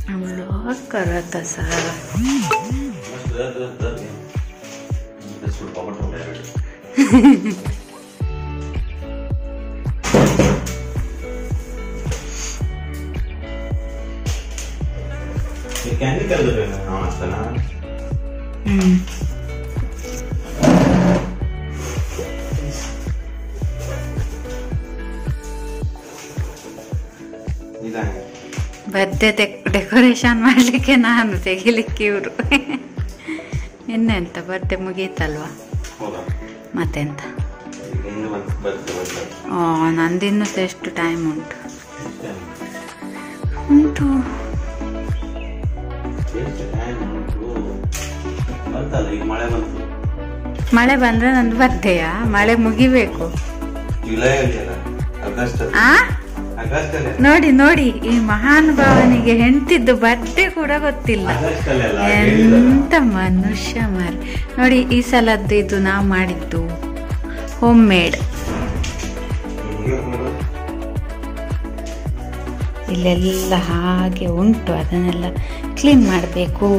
हम लोग करत सर ಬರ್ತ್ಡೇ ಡೆಕೋರೇಷನ್ ಮಾಡ್ಲಿಕ್ಕೆ ನಾನು ತೆಗಿಲಿಕ್ಕೆ ಇವರು ಇನ್ನೆಂತ ಬರ್ತ್ಡೇ ಮುಗೀತಲ್ವಾ ಮತ್ತೆಂತ ನಂದಿನ್ನು ಎಷ್ಟು ಟೈಮ್ ಉಂಟು ಮಳೆ ಬಂದ್ರೆ ನಂದು ಬರ್ತ್ಡೇಯಾ ಮಳೆ ಮುಗಿಬೇಕು ನೋಡಿ ನೋಡಿ ಈ ಮಹಾನುಭಾವನಿಗೆ ಹೆಂಡತಿದ್ದು ಬರ್ತ್ಡೇ ಕೂಡ ಗೊತ್ತಿಲ್ಲ ಎಂತ ಮನುಷ್ಯ ಮಾರಿ ನೋಡಿ ಈ ಸಲದ್ದು ಇದು ನಾವು ಮಾಡಿದ್ದು ಹೋಮ್ ಮೇಡ್ ಇಲ್ಲೆಲ್ಲ ಹಾಗೆ ಉಂಟು ಅದನ್ನೆಲ್ಲ ಕ್ಲೀನ್ ಮಾಡಬೇಕು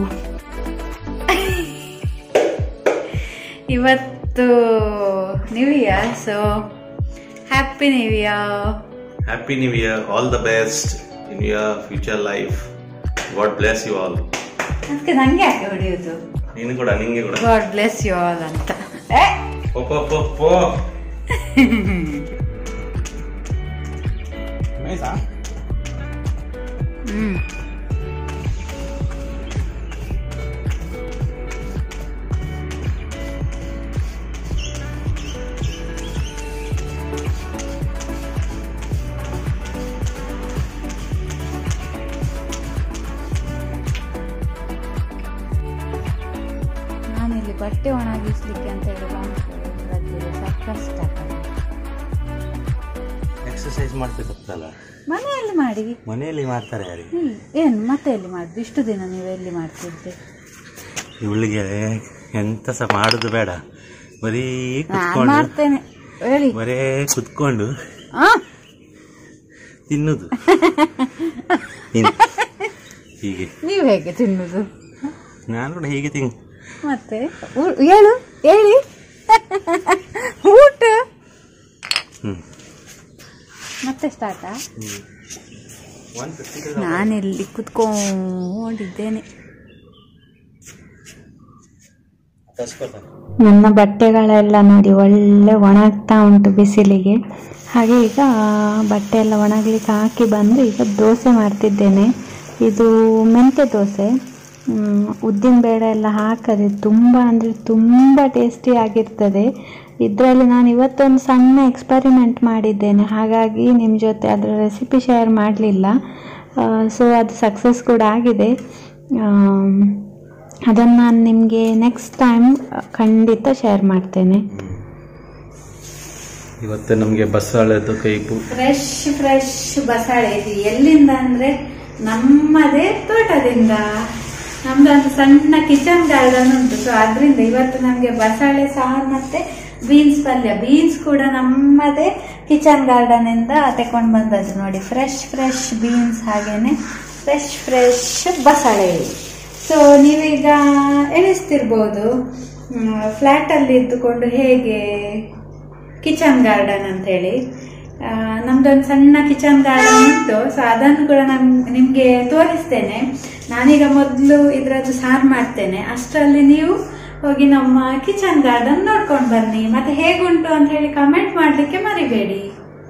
ಇವತ್ತು new year so happy new year Happy New Year, all the best in your future life. God bless you all. ಅದಕ್ಕೆ ನಂಗೆ ಯಾಕೆ ಹೊಡೆಯೋದು ನೀನು ಕೂಡ ನಿಂಗೆ ಕೂಡ God bless you all ಅಂತ ಪೋ ನೈಸಾ ನಾನಿಲ್ಲಿ ಬಟ್ಟೆ ಒಣಗಿಸ್ಲಿಕ್ಕೆ ಅಂತ ಹೇಳಿ ಸಾಕಷ್ಟು ಎಕ್ಸರ್ಸೈಸ್ ಮಾಡ್ಬೇಕಲ್ಲ ಮನೆಯಲ್ಲಿ ಮಾಡಿ ಮನೆಯಲ್ಲಿ ಮಾಡ್ತಾರೆ ಯಾರಿಗೆ ಏನು ಮತ್ತೆ ಎಲ್ಲಿ ಮಾಡುದು ಇಷ್ಟು ದಿನ ನೀವು ಎಲ್ಲಿ ಮಾಡ್ತಿದ್ರಿ ಇವಳಿಗೆ ಎಂತ ಸಹ ಮಾಡುದು ಬೇಡ ಬರೀ ಮಾಡ್ತೇನೆ ಹೇಳಿ ಬರೇ ಕುತ್ಕೊಂಡು ತಿನ್ನುದು ಹೀಗೆ ನೀವು ಹೇಗೆ ತಿನ್ನುದು ನಾನು ಕೂಡ ಹೀಗೆ ತಿನ್ ಮತ್ತೆ ಹೇಳು ಹೇಳಿ ಊಟ ಮತ್ತೆ ಸ್ಟಾರ್ಟಾ ನಾನಿಲ್ಲಿ ಕುತ್ಕೊಂಡಿದ್ದೇನೆ ನನ್ನ ಬಟ್ಟೆಗಳೆಲ್ಲ ನೋಡಿ ಒಳ್ಳೆ ಒಣಗ್ತಾ ಉಂಟು ಬಿಸಿಲಿಗೆ ಹಾಗೆ ಈಗ ಬಟ್ಟೆ ಎಲ್ಲ ಒಣಗ್ಲಿಕ್ಕೆ ಹಾಕಿ ಬಂದು ಈಗ ದೋಸೆ ಮಾಡ್ತಿದ್ದೇನೆ ಇದು ಮೆಂತ್ಯ ದೋಸೆ ಉದ್ದಿನ ಬೇಳೆ ಎಲ್ಲ ಹಾಕದೆ ತುಂಬ ಅಂದರೆ ತುಂಬ ಟೇಸ್ಟಿ ಆಗಿರ್ತದೆ ಇದರಲ್ಲಿ ನಾನು ಇವತ್ತೊಂದು ಸಣ್ಣ ಎಕ್ಸ್ಪರಿಮೆಂಟ್ ಮಾಡಿದ್ದೇನೆ ಹಾಗಾಗಿ ನಿಮ್ಮ ಜೊತೆ ಅದರ ರೆಸಿಪಿ ಶೇರ್ ಮಾಡಲಿಲ್ಲ ಸೊ ಅದು ಸಕ್ಸಸ್ ಕೂಡ ಆಗಿದೆ ಅದನ್ನು ನಾನು ನಿಮಗೆ ನೆಕ್ಸ್ಟ್ ಟೈಮ್ ಖಂಡಿತ ಶೇರ್ ಮಾಡ್ತೇನೆ ಇವತ್ತು ನಮಗೆ ಬಸಳೆದು ಕೈಪು ಫ್ರೆಶ್ ಬಸಳೆ ಇದು ಎಲ್ಲಿಂದ ಅಂದರೆ ನಮ್ಮದೇ ತೋಟದಿಂದ ನಮ್ದು ಒಂದು ಸಣ್ಣ ಕಿಚನ್ ಗಾರ್ಡನ್ ಉಂಟು ಸೊ ಅದರಿಂದ ಇವತ್ತು ನಮಗೆ ಬಸಳೆ ಸಾರು ಮತ್ತೆ ಬೀನ್ಸ್ ಪಲ್ಯ ಬೀನ್ಸ್ ಕೂಡ ನಮ್ಮದೇ ಕಿಚನ್ ಗಾರ್ಡನ್ ಇಂದ ತಕೊಂಡು ಬಂದದ್ದು ನೋಡಿ ಫ್ರೆಶ್ ಬೀನ್ಸ್ ಹಾಗೇನೆ ಫ್ರೆಶ್ ಬಸಳೆ ಸೊ ನೀವೀಗ ಎಣಿಸ್ತಿರ್ಬೋದು ಫ್ಲಾಟ್ ಅಲ್ಲಿ ಇದ್ದುಕೊಂಡು ಹೇಗೆ ಕಿಚನ್ ಗಾರ್ಡನ್ ಅಂತ ಹೇಳಿ ನಮ್ದೊಂದು ಸಣ್ಣ ಕಿಚನ್ ಗಾರ್ಡನ್ ಉಂಟು ಸೊ ಅದನ್ನು ಕೂಡ ನಿಮ್ಗೆ ತೋರಿಸ್ತೇನೆ ನಾನೀಗ ಮೊದಲು ಇದ್ರದ್ದು ಸಾರು ಮಾಡ್ತೇನೆ ಅಷ್ಟರಲ್ಲಿ ನೀವು ಹೋಗಿ ನಮ್ಮ ಕಿಚನ್ ಗಾರ್ಡನ್ ನೋಡ್ಕೊಂಡು ಬನ್ನಿ ಮತ್ತೆ ಹೇಗುಂಟು ಅಂತ ಹೇಳಿ ಕಮೆಂಟ್ ಮಾಡ್ಲಿಕ್ಕೆ ಮರಿಬೇಡಿ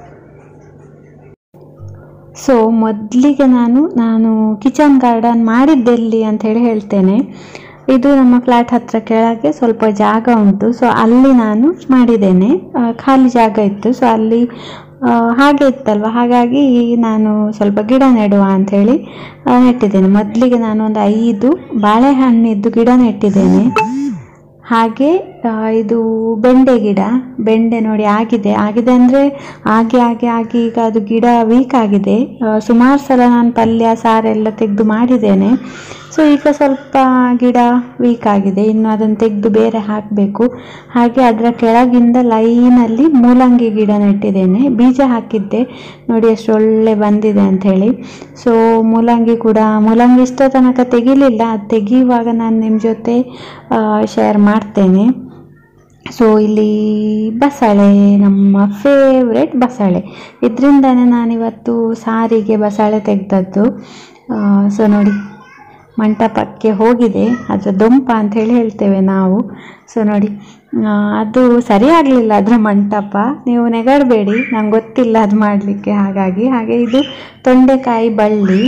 ಸೊ ಮೊದಲಿಗೆ ನಾನು ಕಿಚನ್ ಗಾರ್ಡನ್ ಮಾಡಿದ್ದೆಲ್ಲಿ ಅಂತ ಹೇಳಿ ಹೇಳ್ತೇನೆ ಇದು ನಮ್ಮ ಫ್ಲಾಟ್ ಹತ್ರ ಕೆಳಗೆ ಸ್ವಲ್ಪ ಜಾಗ ಉಂಟು ಸೊ ಅಲ್ಲಿ ನಾನು ಮಾಡಿದ್ದೇನೆ ಖಾಲಿ ಜಾಗ ಇತ್ತು ಸೊ ಅಲ್ಲಿ ಹಾಗೆ ಇತ್ತಲ್ವ ಹಾಗಾಗಿ ನಾನು ಸ್ವಲ್ಪ ಗಿಡ ನೆಡುವ ಅಂಥೇಳಿ ನೆಟ್ಟಿದ್ದೇನೆ ಮೊದಲಿಗೆ ನಾನು ಒಂದು 5 ಬಾಳೆಹಣ್ಣಿದ್ದು ಗಿಡ ನೆಟ್ಟಿದ್ದೇನೆ ಹಾಗೆ ಇದು ಬೆಂಡೆ ಗಿಡ. ಬೆಂಡೆ ನೋಡಿ ಆಗಿದೆ ಅಂದರೆ ಆಗಿ ಈಗ ಅದು ಗಿಡ ವೀಕ್ ಆಗಿದೆ. ಸುಮಾರು ಸಲ ನಾನು ಪಲ್ಯ ಸಾರೆಲ್ಲ ತೆಗೆದು ಮಾಡಿದ್ದೇನೆ. ಸೊ ಈಗ ಸ್ವಲ್ಪ ಗಿಡ ವೀಕ್ ಆಗಿದೆ, ಇನ್ನು ಅದನ್ನು ತೆಗೆದು ಬೇರೆ ಹಾಕಬೇಕು. ಹಾಗೆ ಅದರ ಕೆಳಗಿಂದ ಲೈನಲ್ಲಿ ಮೂಲಂಗಿ ಗಿಡ ನೆಟ್ಟಿದ್ದೇನೆ. ಬೀಜ ಹಾಕಿದ್ದೆ ನೋಡಿ ಎಷ್ಟು ಒಳ್ಳೆ ಬಂದಿದೆ ಅಂಥೇಳಿ. ಸೊ ಮೂಲಂಗಿ ಇಷ್ಟ ತನಕ ತೆಗಿಲಿಲ್ಲ, ಅದು ತೆಗೆಯುವಾಗ ನಾನು ನಿಮ್ಮ ಜೊತೆ ಶೇರ್ ಮಾಡ್ತೇನೆ. ಸೊ ಇಲ್ಲಿ ಬಸಳೆ, ನಮ್ಮ ಫೇವ್ರೆಟ್ ಬಸಳೆ. ಇದರಿಂದನೇ ನಾನಿವತ್ತು ಸಾರಿಗೆ ಬಸಳೆ ತೆಗೆದದ್ದು. ಸೊ ನೋಡಿ ಮಂಟಪಕ್ಕೆ ಹೋಗಿದೆ, ಅದರ ದೊಂಪ ಅಂಥೇಳಿ ಹೇಳ್ತೇವೆ ನಾವು. ಸೊ ನೋಡಿ ಅದು ಸರಿ ಆಗಲಿಲ್ಲ ಅದರ ಮಂಟಪ, ನೀವು ನೆಗಡಬೇಡಿ, ನಂಗೆ ಗೊತ್ತಿಲ್ಲ ಅದು ಮಾಡಲಿಕ್ಕೆ. ಹಾಗೆ ಇದು ತೊಂಡೆಕಾಯಿ ಬಳ್ಳಿ,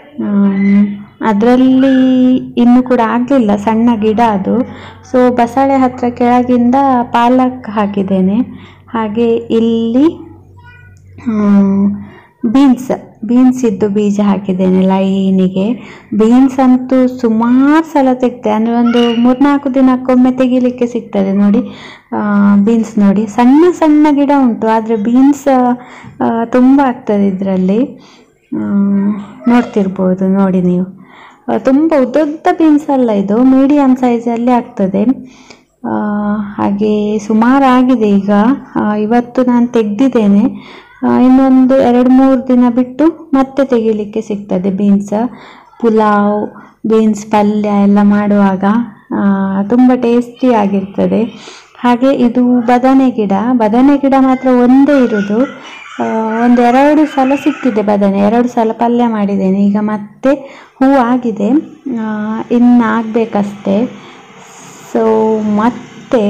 ಅದರಲ್ಲಿ ಇನ್ನೂ ಕೂಡ ಆಗಲಿಲ್ಲ, ಸಣ್ಣ ಗಿಡ ಅದು. ಸೊ ಬಸಳೆ ಹತ್ರ ಕೆಳಗಿಂದ ಪಾಲಕ್ ಹಾಕಿದ್ದೇನೆ. ಹಾಗೆ ಇಲ್ಲಿ ಬೀನ್ಸ್ ಇದ್ದು ಬೀಜ ಹಾಕಿದ್ದೇನೆ ಲೈನಿಗೆ. ಬೀನ್ಸ್ ಅಂತೂ ಸುಮಾರು ಸಲ ತೆಗ್ದೆ, ಅಂದರೆ ಒಂದು 3-4 ದಿನಕ್ಕೊಮ್ಮೆ ತೆಗಿಲಿಕ್ಕೆ ಸಿಗ್ತದೆ ನೋಡಿ. ಬೀನ್ಸ್ ನೋಡಿ ಸಣ್ಣ ಸಣ್ಣ ಗಿಡ ಉಂಟು, ಆದರೆ ಬೀನ್ಸ್ ತುಂಬ ಆಗ್ತದೆ ಇದರಲ್ಲಿ. ನೋಡ್ತಿರ್ಬೋದು ನೋಡಿ ನೀವು, ತುಂಬ ಉದ್ದ ಬೀನ್ಸ್ ಅಲ್ಲ, ಇದು ಮೀಡಿಯಮ್ ಸೈಜಲ್ಲಿ ಆಗ್ತದೆ. ಹಾಗೆ ಸುಮಾರು ಆಗಿದೆ ಈಗ. ಇವತ್ತು ನಾನು ತೆಗೆದಿದ್ದೇನೆ, ಇನ್ನೊಂದು 2-3 ದಿನ ಬಿಟ್ಟು ಮತ್ತೆ ತೆಗಿಲಿಕ್ಕೆ ಸಿಗ್ತದೆ ಬೀನ್ಸ್. ಪುಲಾವ್, ಬೀನ್ಸ್ ಪಲ್ಯ ಎಲ್ಲ ಮಾಡುವಾಗ ತುಂಬ ಟೇಸ್ಟಿ ಆಗಿರ್ತದೆ. ಹಾಗೆ ಇದು ಬದನೆ ಗಿಡ ಮಾತ್ರ ಒಂದೇ ಇರೋದು. 1-2 ಸಲ ಸಿಕ್ಕಿದೆ ಬದನೆ, 2 ಸಲ ಪಲ್ಯ ಮಾಡಿದ್ದೇನೆ. ಈಗ ಮತ್ತೆ ಹೂ ಆಗಿದೆ, ಇನ್ನು ಆಗಬೇಕಷ್ಟೇ. ಸೊ ಮತ್ತೆ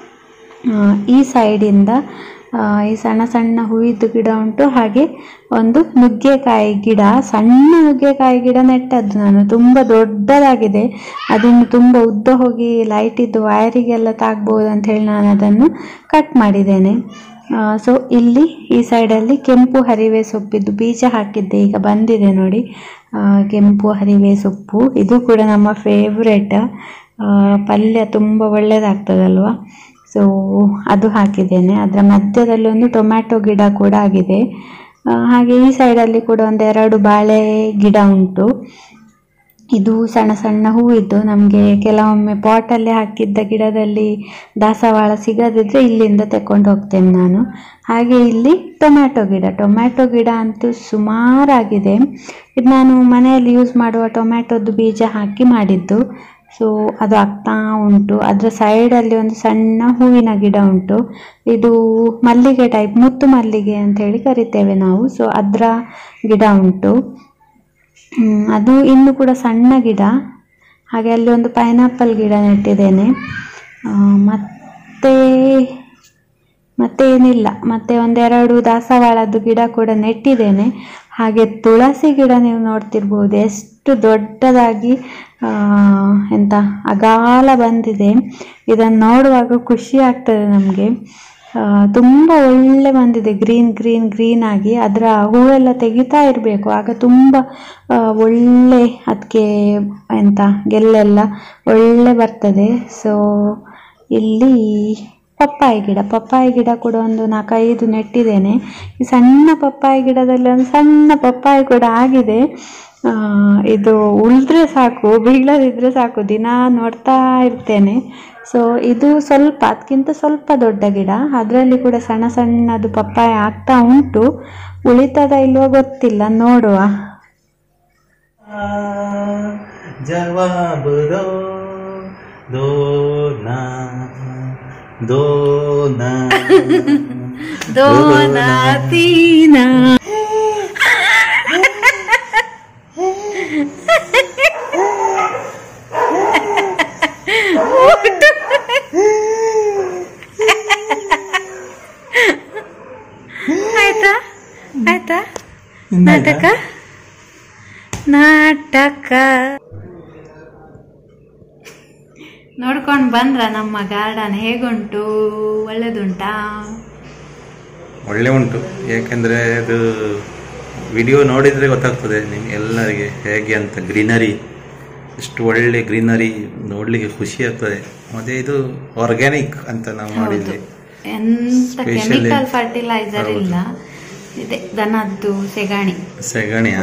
ಈ ಸೈಡಿಂದ ಈ ಸಣ್ಣ ಸಣ್ಣ ಹೂವಿದ್ದು ಗಿಡ ಉಂಟು. ಹಾಗೆ ಒಂದು ನುಗ್ಗೆಕಾಯಿ ಗಿಡ, ಸಣ್ಣ ನುಗ್ಗೆಕಾಯಿ ಗಿಡ ನೆಟ್ಟದ್ದು ನಾನು, ತುಂಬ ದೊಡ್ಡದಾಗಿದೆ. ಅದನ್ನು ತುಂಬ ಉದ್ದ ಹೋಗಿ ಲೈಟಿದ್ದು ವೈರಿಗೆಲ್ಲ ತಾಗ್ಬೋದು ಅಂತ ಹೇಳಿ ನಾನು ಅದನ್ನು ಕಟ್ ಮಾಡಿದ್ದೇನೆ. ಸೊ ಇಲ್ಲಿ ಈ ಸೈಡಲ್ಲಿ ಕೆಂಪು ಹರಿವೆ ಸೊಪ್ಪಿದ್ದು ಬೀಜ ಹಾಕಿದ್ದೆ, ಈಗ ಬಂದಿದೆ ನೋಡಿ ಕೆಂಪು ಹರಿವೆ ಸೊಪ್ಪು. ಇದು ಕೂಡ ನಮ್ಮ ಫೇವ್ರೆಟ್, ಪಲ್ಯ ತುಂಬ ಒಳ್ಳೆಯದಾಗ್ತದಲ್ವ. ಸೊ ಅದು ಹಾಕಿದ್ದೇನೆ. ಅದರ ಮಧ್ಯದಲ್ಲಿ ಒಂದು ಟೊಮ್ಯಾಟೊ ಗಿಡ ಕೂಡ ಆಗಿದೆ. ಹಾಗೆ ಈ ಸೈಡಲ್ಲಿ ಕೂಡ 1-2 ಬಾಳೆ ಗಿಡ ಉಂಟು. ಇದು ಸಣ್ಣ ಸಣ್ಣ ಹೂವಿದ್ದು, ನಮಗೆ ಕೆಲವೊಮ್ಮೆ ಪಾಟಲ್ಲಿ ಹಾಕಿದ್ದ ಗಿಡದಲ್ಲಿ ದಾಸವಾಳ ಸಿಗದಿದ್ರೆ ಇಲ್ಲಿಂದ ತಕೊಂಡು ಹೋಗ್ತೇನೆ ನಾನು. ಹಾಗೆ ಇಲ್ಲಿ ಟೊಮ್ಯಾಟೊ ಗಿಡ ಅಂತೂ ಸುಮಾರಾಗಿದೆ. ಇದು ನಾನು ಮನೆಯಲ್ಲಿ ಯೂಸ್ ಮಾಡುವ ಟೊಮ್ಯಾಟೊದ್ದು ಬೀಜ ಹಾಕಿ ಮಾಡಿದ್ದು. ಸೊ ಅದು ಆಗ್ತಾ ಉಂಟು. ಅದರ ಸೈಡಲ್ಲಿ ಒಂದು ಸಣ್ಣ ಹೂವಿನ ಗಿಡ ಉಂಟು, ಇದು ಮಲ್ಲಿಗೆ ಟೈಪ್, ಮುತ್ತು ಮಲ್ಲಿಗೆ ಅಂತ ಹೇಳಿ ಕರಿತೇವೆ ನಾವು. ಸೊ ಅದರ ಗಿಡ ಉಂಟು, ಅದು ಇನ್ನೂ ಕೂಡ ಸಣ್ಣ ಗಿಡ. ಹಾಗೆ ಅಲ್ಲಿ ಒಂದು ಪೈನಾಪಲ್ ಗಿಡ ನೆಟ್ಟಿದ್ದೇನೆ. ಮತ್ತೆ ಏನಿಲ್ಲ, ಮತ್ತೆ 1-2 ದಾಸವಾಳದ್ದು ಗಿಡ ಕೂಡ ನೆಟ್ಟಿದ್ದೇನೆ. ಹಾಗೆ ತುಳಸಿ ಗಿಡ ನೀವು ನೋಡ್ತಿರ್ಬೋದು, ಎಷ್ಟು ದೊಡ್ಡದಾಗಿ ಅಗಾಲ ಬಂದಿದೆ. ಇದನ್ನು ನೋಡುವಾಗ ಖುಷಿ ಆಗ್ತದೆ ನಮಗೆ. ತುಂಬ ಒಳ್ಳೆ ಬಂದಿದೆ, ಗ್ರೀನ್ ಆಗಿ. ಅದರ ಹೂವೆಲ್ಲ ತೆಗಿತಾ ಇರಬೇಕು, ಆಗ ತುಂಬ ಒಳ್ಳೆ ಅದಕ್ಕೆ ಗೆಲ್ಲೆಲ್ಲ ಒಳ್ಳೆ ಬರ್ತದೆ. ಸೊ ಇಲ್ಲಿ ಪಪ್ಪಾಯಿ ಗಿಡ ಕೂಡ ಒಂದು 4-5 ನೆಟ್ಟಿದ್ದೇನೆ. ಈ ಸಣ್ಣ ಪಪ್ಪಾಯಿ ಗಿಡದಲ್ಲಿ ಒಂದು ಸಣ್ಣ ಪಪ್ಪಾಯಿ ಕೂಡ ಆಗಿದೆ. ಇದು ಉಳಿದ್ರೆ ಸಾಕು, ಬೀಳದಿದ್ರೆ ಸಾಕು, ದಿನ ನೋಡ್ತಾ ಇರ್ತೇನೆ. ಸೊ ಇದು ಅದಕ್ಕಿಂತ ಸ್ವಲ್ಪ ದೊಡ್ಡ ಗಿಡ, ಅದರಲ್ಲಿ ಕೂಡ ಸಣ್ಣ ಸಣ್ಣದು ಪಪ್ಪಾಯ ಆಗ್ತಾ ಉಂಟು. ಉಳಿತದ ಇಲ್ವೋ ಗೊತ್ತಿಲ್ಲ, ನೋಡುವ. ಜವಾಬ್ ದೋನಾ ತೀನಾ ಆಯ್ತಾ ನಾಟಕ ನೋಡ್ಕೊಂಡು ಬಂದ್ರ ನಮ್ಮ ಗಾರ್ಡನ್ ಹೇಗುಂಟು? ಒಳ್ಳೆದುಂಟಾ? ಒಳ್ಳೆ ಉಂಟು, ಯಾಕೆಂದ್ರೆ ಅದು ವಿಡಿಯೋ ನೋಡಿದ್ರೆ ಗೊತ್ತಾಗ್ತದೆ ನಿಮ್ಗೆ ಎಲ್ಲರಿಗೆ ಹೇಗೆ ಅಂತ. ಗ್ರೀನರಿ ಎಷ್ಟು ಒಳ್ಳೆ ಗ್ರೀನರಿ ನೋಡ್ಲಿಕ್ಕೆ ಖುಷಿ ಆಗ್ತದೆ. ಮತ್ತೆ ಇದು ಆರ್ಗ್ಯಾನಿಕ್ ಅಂತ ನಾವು ಮಾಡಿದ್ವಿ, ಎಂತ ಕೆಮಿಕಲ್ ಫರ್ಟಿಲೈಸರ್ ಇಲ್ಲ. ಇದೆ ದನದ್ದು ಸೆಗಣಿಯ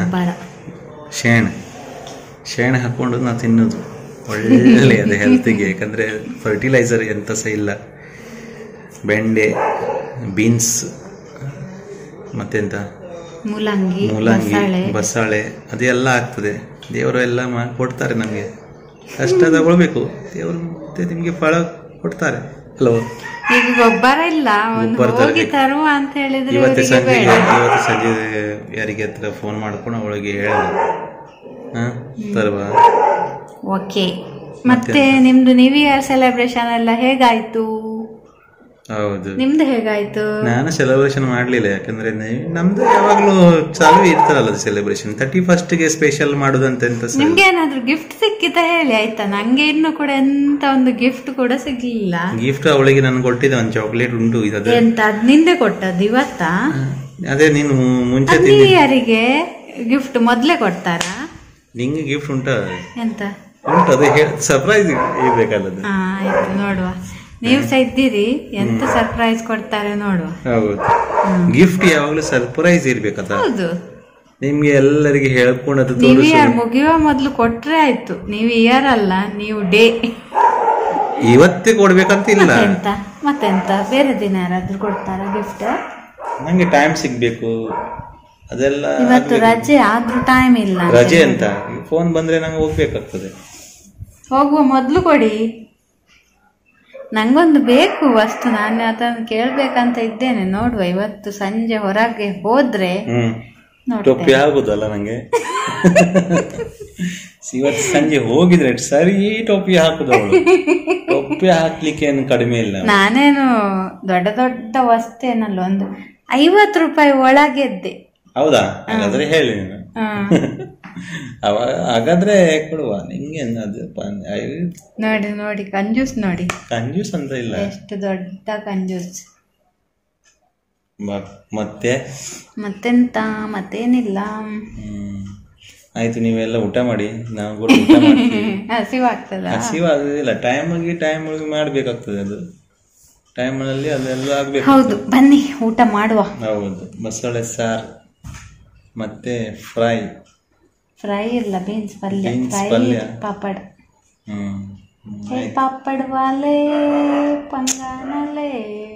ಶೇಣೆ ಹಾಕೊಂಡು ನಾವು ತಿನ್ನೋದು ಒಳ್ಳೆಯದು ಹೆಲ್ತಿಗೆ. ಯಾಕಂದ್ರೆ ಫರ್ಟಿಲೈಸರ್ ಎಂತ ಸಹ ಇಲ್ಲ. ಬೆಂಡೆ, ಬೀನ್ಸ್, ಮತ್ತೆಂತ ಮೂಲಂಗಿ, ಬಸಳೆ ಅದೆಲ್ಲ ಆಗ್ತದೆ. ದೇವರು ಎಲ್ಲ ಕೊಡ್ತಾರೆ ನಮಗೆ, ಕಷ್ಟ ತಗೊಳ್ಬೇಕು, ದೇವರು ಮತ್ತೆ ನಿಮ್ಗೆ ಫಲ ಕೊಡ್ತಾರೆ ಅಲ್ವ. ಈಗ ಗೊಬ್ಬರ ಇಲ್ಲ, ತರುವ ಅಂತ ಹೇಳಿದ್ರೆ ಇವತ್ತು ಸಂಜೆ ಯಾರಿಗೆ ಹತ್ರ ಫೋನ್ ಮಾಡ್ಕೊಂಡು ಅವಳಿಗೆ ಹೇಳೋದು ತರುವ. ಓಕೆ. ಮತ್ತೆ ನಿಮ್ದು ನ್ಯೂ ಇಯರ್ ಸೆಲೆಬ್ರೇಷನ್ ಎಲ್ಲ ಹೇಗಾಯ್ತು? ಹೌದು, ನಿಮ್ದು ಹೇಗಾಯ್ತು? ನಾನು ಸೆಲೆಬ್ರೇಷನ್ ಮಾಡ್ಲಿಲ್ಲ, ಯಾಕಂದ್ರೆ ನಮ್ದು ಯಾವಾಗ್ಲೂ ಚಾಲು ಇರ್ತಾರಲ್ಲ ಸೆಲೆಬ್ರೇಷನ್. 31st ಗೆ ಸ್ಪೆಷಲ್ ಮಾಡುದಂತ ಎಂತ. ನಿಮ್ಗೆ ಏನಾದ್ರು ಗಿಫ್ಟ್ ಸಿಕ್ಕಿತ ಹೇಳಿ ಆಯ್ತಾ? ನಂಗೆ ಇನ್ನು ಕೂಡ ಎಂತ ಒಂದು ಗಿಫ್ಟ್ ಕೂಡ ಸಿಗ್ಲಿಲ್ಲ. ಗಿಫ್ಟ್ ಅವಳಿಗೆ ನಾನು ಕೊಟ್ಟಿದ್ದೆ, ಒಂದು ಚಾಕ್ಲೇಟ್ ಉಂಟು. ಎಂತ ಅದ್ ನಿಂದೆ ಕೊಟ್ಟದ್ದು ಇವತ್ತಾ? ಅದೇ ನೀನು ಮುಂಚೆ ನ್ಯೂ ಇಯರಿಗೆ ಗಿಫ್ಟ್ ಮೊದ್ಲೇ ಕೊಡ್ತಾರಾ? ನಿಂಗೆ ಗಿಫ್ಟ್ ಉಂಟಾ? ಎಂತ ಉಂಟು, ಅದೇ ಸರ್ಪ್ರೈಸ್ ಇರ್ಬೇಕಲ್ಲದು. ಆಯ್ತು, ನೋಡುವ. ನೀವು ಸಹ ಇದ್ದೀರಿ, ಎಂತ ಸರ್ಪ್ರೈಸ್ ಕೊಡ್ತಾರೆ ನೋಡುವ. ಹೌದು, ಗಿಫ್ಟ್ ಯಾವಾಗ್ಲೂ ಸರ್ಪ್ರೈಸ್ ಇರ್ಬೇಕಂತ. ಹೌದು, ನಿಮ್ಗೆ ಎಲ್ಲರಿಗೆ ಹೇಳ್ಕೊಂಡದ್ದು ನ್ಯೂ ಇಯರ್ ಮುಗಿಯುವ ಮೊದ್ಲು ಕೊಟ್ರೆ ಆಯ್ತು. ನೀವು ಇಯರ್ ಅಲ್ಲ, ನೀವು ಡೇ. ಇವತ್ತೇ ಕೊಡ್ಬೇಕಂತ ಇಲ್ಲ. ಮತ್ತೆಂತ ಬೇರೆ ದಿನ ಯಾರಾದ್ರೂ ಕೊಡ್ತಾರ ಗಿಫ್ಟ್? ನಂಗೆ ಟೈಮ್ ಸಿಗ್ಬೇಕು, ಅದೆಲ್ಲ. ಇವತ್ತು ರಜೆ ಆದ್ರೂ ಟೈಮ್ ಇಲ್ಲ. ರಜೆ ಅಂತ ಫೋನ್ ಬಂದ್ರೆ ನಂಗೆ ಹೋಗ್ಬೇಕಾಗ್ತದೆ. ಹೋಗುವ ಮೊದ್ಲು ಕೊಡಿ. ನಂಗೊಂದು ಬೇಕು ವಸ್ತು, ನಾನು ಅದನ್ನು ಕೇಳ್ಬೇಕಂತ ಇದ್ದೇನೆ. ನೋಡುವ, ಇವತ್ತು ಸಂಜೆ ಹೊರಗೆ ಹೋದ್ರೆ ಟೊಪ್ಪಿ ಆಗುದಲ್ಲ ನಂಗೆ. ಇವತ್ತು ಸಂಜೆ ಹೋಗಿದ್ರೆ ಸರಿ ಟೊಪ್ಪಿ ಹಾಕುದು. ಟೊಪ್ಪಿ ಹಾಕ್ಲಿಕ್ಕೆ ಏನು ಕಡಿಮೆ ಇಲ್ಲ. ನಾನೇನು ದೊಡ್ಡ ದೊಡ್ಡ ವಸ್ತೇನಲ್ಲ, ಒಂದು 50 ರೂಪಾಯಿ ಒಳಗೆದ್ದೆ. ಹೌದಾ? ಹಾಗಾದ್ರೆ ಹೇಳಿ ನೀನು. ಹಾಗಾದ್ರೆ ಕೊಡುವ ನಿಂಗೆ. ನೋಡಿ ನೋಡಿ, ಕಂಜೂಸ್ ನೋಡಿ. ಕಂಜೂಸ್ ಅಂತ ಇಲ್ಲ, ಎಷ್ಟು ದೊಡ್ಡ ಕಂಜೂಸ್. ಮತ್ತೆಂತ? ಮತ್ತೇನಿಲ್ಲ. ಆಯ್ತು, ನೀವೆಲ್ಲ ಊಟ ಮಾಡಿ, ನಾವು ಕೂಡ ಊಟ ಮಾಡ್ತೀವಿ. ಹಸಿವಾಗ್ತದ? ಹಸಿವಾಗುದಿಲ್ಲ, ಟೈಮ್ ಮಾಡ್ಬೇಕಾಗ್ತದೆ. ಅದು ಟೈಮ್ನಲ್ಲಿ ಅದೆಲ್ಲ ಆಗ್ಬೇಕು. ಹೌದು, ಬನ್ನಿ ಊಟ ಮಾಡುವ. ಹೌದು, ಬಸಳೆ ಸಾರು ಮತ್ತೆ ಫ್ರೈ ಇಲ್ಲ, ಬೀನ್ಸ್ ಪಲ್ಯ, ಪಾಪಡ್. ಪಾಪಡ್ ವಾಲೆ ಪಂಗಾನಲೆ.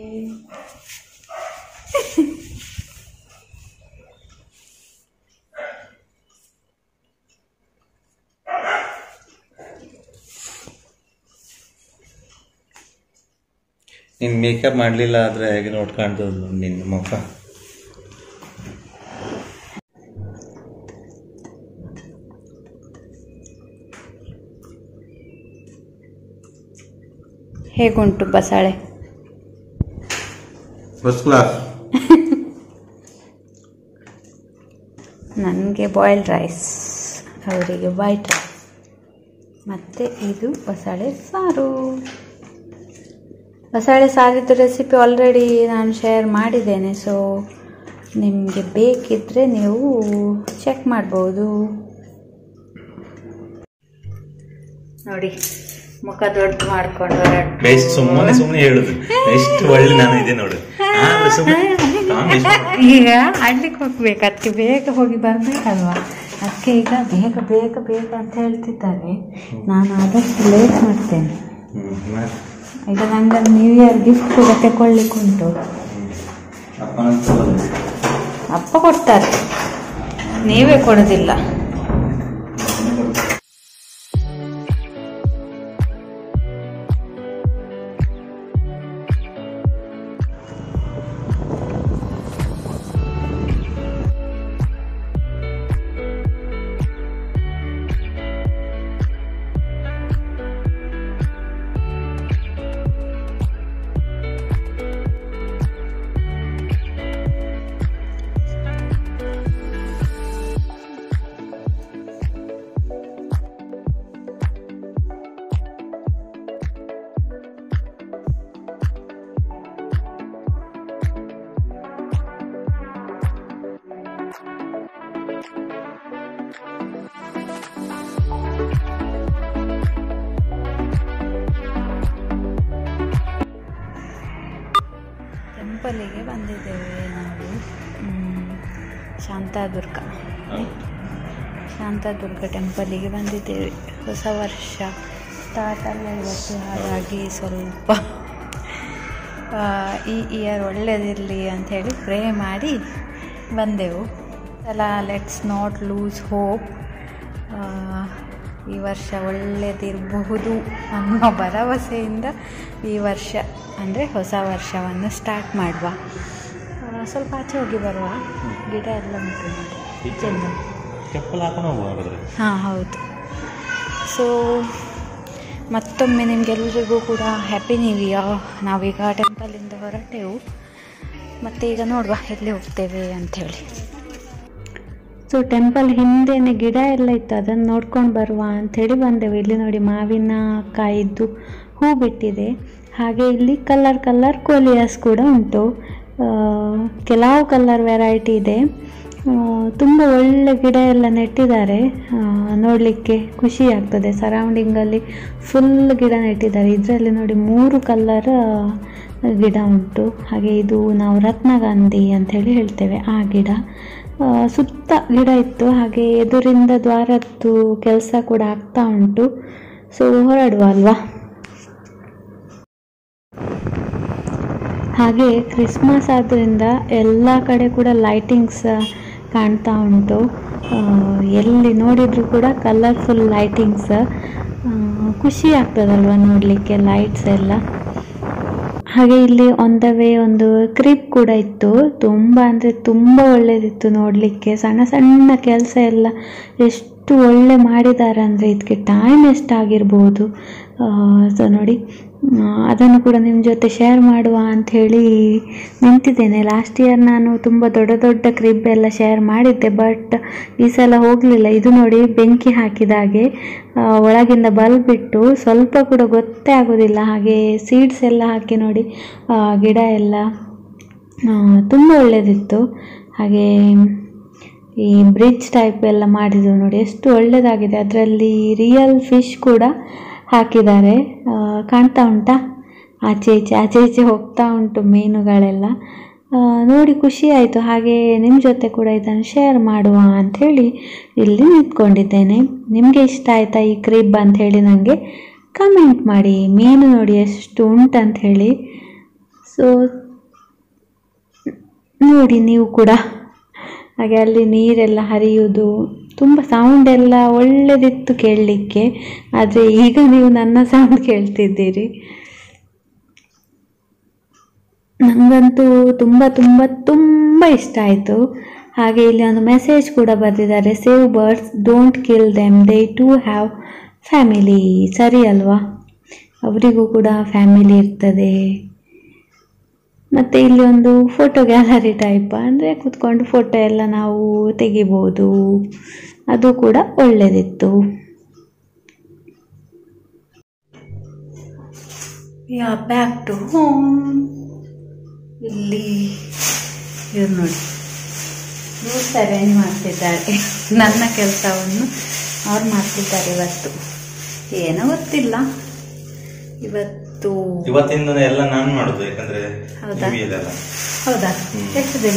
ನೀನ್ ಮೇಕಪ್ ಮಾಡ್ಲಿಲ್ಲ ಆದ್ರೆ ಹೇಗೆ ನೋಡ್ಕಾಣ್ತದ ನಿನ್ನ ಮುಖ. ಹೇಗುಂಟು ಬಸಳೆ? First class. ನನಗೆ ಬಾಯ್ಲ್ಡ್ ರೈಸ್, ಅವರಿಗೆ ವೈಟ್ ರೈಸ್, ಮತ್ತು ಇದು ಬಸಳೆ ಸಾರು. ಬಸಳೆ ಸಾರಿದ್ದು ರೆಸಿಪಿ ಆಲ್ರೆಡಿ ನಾನು ಶೇರ್ ಮಾಡಿದ್ದೇನೆ. ಸೊ ನಿಮಗೆ ಬೇಕಿದ್ದರೆ ನೀವು ಚೆಕ್ ಮಾಡ್ಬೋದು. ನೋಡಿ, ಮುಖ ದೊಡ್ಡ ಮಾಡ್ಕೊಂಡು ಸುಮ್ಮನೆ ಹೇಳುದು ಎಷ್ಟು ಒಳ್ಳೆ ನಾನು ಇದೆ ನೋಡು. ಈಗ ಆಡ್ಲಿಕ್ಕೆ ಹೋಗ್ಬೇಕು, ಅದಕ್ಕೆ ಬೇಗ ಹೋಗಿ ಬರ್ಬೇಕಲ್ವಾ? ಅದಕ್ಕೆ ಈಗ ಬೇಗ ಬೇಗ ಬೇಗ ಅಂತ ಹೇಳ್ತಿದ್ದಾರೆ. ನಾನು ಆದಷ್ಟು ಲೇಟ್ ಮಾಡ್ತೇನೆ. ಈಗ ನಂಗೆ ನ್ಯೂ ಇಯರ್ ಗಿಫ್ಟ್ ಕೂಡ ತಗೊಳ್ಳಿಕ್ಕುಂಟು. ಅಪ್ಪ ಕೊಡ್ತಾರೆ, ನೀವೇ ಕೊಡೋದಿಲ್ಲ. ಟೆಂಪಲಿಗೆ ಬಂದಿದ್ದೇವೆ ನಾವು. ಶಾಂತಾದುರ್ಗ ಟೆಂಪಲಿಗೆ ಬಂದಿದ್ದೇವೆ. ಹೊಸ ವರ್ಷ ಸ್ಟಾರ್ಟ್ ಅಲ್ಲ ಇವತ್ತು, ಹಾಗಾಗಿ ಸ್ವಲ್ಪ ಈ ಇಯರ್ ಒಳ್ಳೆಯದಿರಲಿ ಅಂಥೇಳಿ ಪ್ರೇ ಮಾಡಿ ಬಂದೆವು. Let's not lose hope. ಈ ವರ್ಷ ಒಳ್ಳೆಯದಿರಬಹುದು ಅನ್ನೋ ಭರವಸೆಯಿಂದ ಈ ವರ್ಷ ಅಂದರೆ ಹೊಸ ವರ್ಷವನ್ನು ಸ್ಟಾರ್ಟ್ ಮಾಡುವ. ಸ್ವಲ್ಪ ಆಚೆ ಹೋಗಿ ಬರುವ, ಗಿಡ ಎಲ್ಲ ಉಂಟು ನೋಡಿ ಚೆಂದ. ಹಾಂ ಹೌದು. ಸೊ ಮತ್ತೊಮ್ಮೆ ನಿಮಗೆಲ್ಲರಿಗೂ ಕೂಡ ಹ್ಯಾಪಿ ನ್ಯೂ ಇಯರ್. ನಾವೀಗ ಟೆಂಪಲಿಂದ ಹೊರಟೆವು, ಮತ್ತು ಈಗ ನೋಡುವ ಎಲ್ಲಿ ಹೋಗ್ತೇವೆ ಅಂಥೇಳಿ. ಸೊ ಟೆಂಪಲ್ ಹಿಂದೆನೇ ಗಿಡ ಎಲ್ಲ ಇತ್ತು, ಅದನ್ನು ನೋಡ್ಕೊಂಡು ಬರುವ ಅಂಥೇಳಿ ಬಂದೆವು. ಇಲ್ಲಿ ನೋಡಿ ಮಾವಿನ ಕಾಯಿದ್ದು ಹೂ ಬಿಟ್ಟಿದೆ. ಹಾಗೆ ಇಲ್ಲಿ ಕಲರ್ ಕೋಲಿಯಾಸ್ ಕೂಡ ಉಂಟು. ಕೆಲವು ಕಲರ್ ವೆರೈಟಿ ಇದೆ. ತುಂಬ ಒಳ್ಳೆ ಗಿಡ ಎಲ್ಲ ನೆಟ್ಟಿದ್ದಾರೆ, ನೋಡಲಿಕ್ಕೆ ಖುಷಿ ಆಗ್ತದೆ. ಸರೌಂಡಿಂಗಲ್ಲಿ ಫುಲ್ ಗಿಡ ನೆಟ್ಟಿದ್ದಾರೆ. ಇದರಲ್ಲಿ ನೋಡಿ 3 ಕಲರ್ ಗಿಡ ಉಂಟು. ಹಾಗೆ ಇದು ನಾವು ರತ್ನಗಂಧಿ ಅಂಥೇಳಿ ಹೇಳ್ತೇವೆ, ಆ ಗಿಡ. ಸುತ್ತ ಗಿಡ ಇತ್ತು. ಹಾಗೆ ಎದುರಿಂದ ದ್ವಾರದ್ದು ಕೆಲಸ ಕೂಡ ಆಗ್ತಾ ಉಂಟು. ಸೊ ಹೊರಡುವ ಅಲ್ವಾ. ಹಾಗೆ ಕ್ರಿಸ್ಮಸ್ ಆದ್ದರಿಂದ ಎಲ್ಲ ಕಡೆ ಕೂಡ ಲೈಟಿಂಗ್ಸ್ ಕಾಣ್ತಾ ಉಂಟು. ಎಲ್ಲಿ ನೋಡಿದರೂ ಕೂಡ ಕಲರ್ಫುಲ್ ಲೈಟಿಂಗ್ಸ್. ಖುಷಿ ಆಗ್ತದಲ್ವ ನೋಡಲಿಕ್ಕೆ ಲೈಟ್ಸ್ ಎಲ್ಲ. ಹಾಗೆ ಇಲ್ಲಿ ಆನ್ ದ ವೇ ಒಂದು ಕ್ರಿಪ್ ಕೂಡ ಇತ್ತು. ತುಂಬ ಅಂದರೆ ತುಂಬ ಒಳ್ಳೆಯದಿತ್ತು ನೋಡಲಿಕ್ಕೆ. ಸಣ್ಣ ಸಣ್ಣ ಕೆಲಸ ಎಲ್ಲ ಎಷ್ಟು ಒಳ್ಳೆ ಮಾಡಿದ್ದಾರೆ ಅಂದರೆ ಇದಕ್ಕೆ ಟೈಮ್ ಎಷ್ಟಾಗಿರ್ಬೋದು. ಸೊ ನೋಡಿ, ಅದನ್ನು ಕೂಡ ನಿಮ್ಮ ಜೊತೆ ಶೇರ್ ಮಾಡುವ ಅಂಥೇಳಿ ನಿಂತಿದ್ದೇನೆ. ಲಾಸ್ಟ್ ಇಯರ್ ನಾನು ತುಂಬ ದೊಡ್ಡ ಕ್ರಿಬ್ ಎಲ್ಲ ಶೇರ್ ಮಾಡಿದ್ದೆ, ಬಟ್ ಈ ಸಲ ಹೋಗಲಿಲ್ಲ. ಇದು ನೋಡಿ ಬೆಂಕಿ ಹಾಕಿದಾಗೆ ಒಳಗಿಂದ ಬಲ್ಬ್ ಬಿಟ್ಟು ಸ್ವಲ್ಪ ಕೂಡ ಗೊತ್ತೇ ಆಗೋದಿಲ್ಲ. ಹಾಗೆ ಸೀಡ್ಸ್ ಎಲ್ಲ ಹಾಕಿ ನೋಡಿ, ಗಿಡ ಎಲ್ಲ ತುಂಬ ಒಳ್ಳೆಯದಿತ್ತು. ಹಾಗೆ ಈ ಬ್ರಿಡ್ಜ್ ಟೈಪ್ ಎಲ್ಲ ಮಾಡಿದ್ರು ನೋಡಿ, ಎಷ್ಟು ಒಳ್ಳೆಯದಾಗಿದೆ. ಅದರಲ್ಲಿ ರಿಯಲ್ ಫಿಶ್ ಕೂಡ ಹಾಕಿದ್ದಾರೆ. ಕಾಣ್ತಾ ಉಂಟಾ? ಆಚೆ ಈಚೆ ಹೋಗ್ತಾ ಉಂಟು ಮೀನುಗಳೆಲ್ಲ. ನೋಡಿ ಖುಷಿ ಆಯಿತು. ಹಾಗೆ ನಿಮ್ಮ ಜೊತೆ ಕೂಡ ಇದನ್ನು ಶೇರ್ ಮಾಡುವ ಅಂಥೇಳಿ ಇಲ್ಲಿ ನಿಂತ್ಕೊಂಡಿದ್ದೇನೆ. ನಿಮಗೆ ಇಷ್ಟ ಆಯಿತಾ ಈ ಕ್ರಿಬ್ ಅಂಥೇಳಿ ನನಗೆ ಕಮೆಂಟ್ ಮಾಡಿ. ಮೀನು ನೋಡಿ ಎಷ್ಟು ಉಂಟಂಥೇಳಿ. ಸೊ ನೋಡಿ ನೀವು ಕೂಡ. ಹಾಗೆ ಅಲ್ಲಿ ನೀರೆಲ್ಲ ಹರಿಯುವುದು, ತುಂಬ ಸೌಂಡ್ ಎಲ್ಲ ಒಳ್ಳೆದಿತ್ತು ಕೇಳಲಿಕ್ಕೆ. ಆದರೆ ಈಗ ನೀವು ನನ್ನ ಸೌಂಡ್ ಕೇಳ್ತಿದ್ದೀರಿ. ನನಗಂತೂ ತುಂಬ ತುಂಬ ತುಂಬ ಇಷ್ಟ ಆಯಿತು. ಹಾಗೆ ಇಲ್ಲಿ ಒಂದು ಮೆಸೇಜ್ ಕೂಡ ಬರೆದಿದ್ದಾರೆ, save birds, don't kill them, they too have family. ಸರಿ ಅಲ್ವಾ? ಅವರಿಗೂ ಕೂಡ ಫ್ಯಾಮಿಲಿ ಇರ್ತದೆ. ಮತ್ತು ಇಲ್ಲಿ ಒಂದು ಫೋಟೋ ಗ್ಯಾಲರಿ ಟೈಪ್, ಅಂದರೆ ಕೂತ್ಕೊಂಡು ಫೋಟೋ ಎಲ್ಲ ನಾವು ತೆಗಿಬೋದು. ಅದು ಕೂಡ ಒಳ್ಳೆಯದಿತ್ತು. Back to home. ಇಲ್ಲಿ ಇವ್ರು ನೋಡಿ ರೂಲ್ಸ್ ಅರೇಂಜ್ ಮಾಡ್ತಿದ್ದಾರೆ. ನನ್ನ ಕೆಲಸವನ್ನು ಅವ್ರು ಮಾಡ್ತಿದ್ದಾರೆ ಇವತ್ತು. ಏನೋ ಗೊತ್ತಿಲ್ಲ, ಇವತ್ತಿಂದ ಎಲ್ಲ ನಾನು ಮಾಡುದು. ಯಾಕಂದ್ರೆ ಹೌದಾ? ಎಷ್ಟು ದಿನ?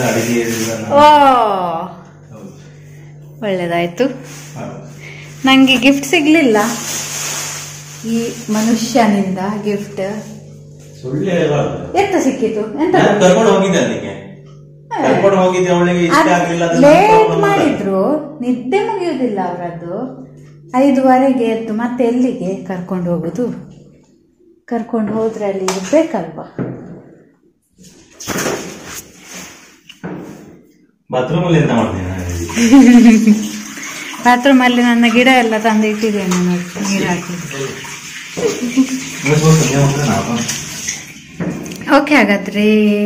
ಒಳ್ಳೇದಾಯ್ತು. ನಂಗೆ ಗಿಫ್ಟ್ ಸಿಗ್ಲಿಲ್ಲ ಈ ಮನುಷ್ಯನಿಂದ. ಗಿಫ್ಟ್ ಎಂತ ಸಿಕ್ಕಿತು? ಲೇಟ್ ಮಾಡಿದ್ರು, ನಿದ್ದೆ ಮುಗಿಯುವುದಿಲ್ಲ ಅವರದ್ದು. 5:15 ಎದ್ದು ಮತ್ತೆ ಎಲ್ಲಿಗೆ ಕರ್ಕೊಂಡು ಹೋಗುದು? ಕರ್ಕೊಂಡು ಹೋದ್ರೆ ಅಲ್ಲಿ ಇರ್ಬೇಕಲ್ವಾ? ಬಾತ್ರೂಮ್ ಅಲ್ಲಿ ನನ್ನ ಗಿಡ ಎಲ್ಲ ತಂದು ಇಟ್ಟಿದ್ದೇನೆ ನೋಡಿ, ನೀರು ಹಾಕಿ. ಓಕೆ, ಹಾಗಾದ್ರೆ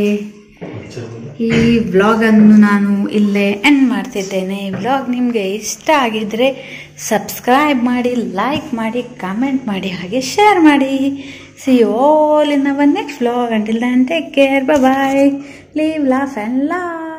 ಈ ವ್ಲಾಗನ್ನು ನಾನು ಇಲ್ಲೇ ಎಂಡ್ ಮಾಡ್ತಿದ್ದೇನೆ. ಈ ವ್ಲಾಗ್ ನಿಮಗೆ ಇಷ್ಟ ಆಗಿದ್ರೆ ಸಬ್ಸ್ಕ್ರೈಬ್ ಮಾಡಿ, ಲೈಕ್ ಮಾಡಿ, ಕಮೆಂಟ್ ಮಾಡಿ, ಹಾಗೆ ಶೇರ್ ಮಾಡಿ. See you all in our next vlog. Until then, take care. Bye bye. Live, laugh and love.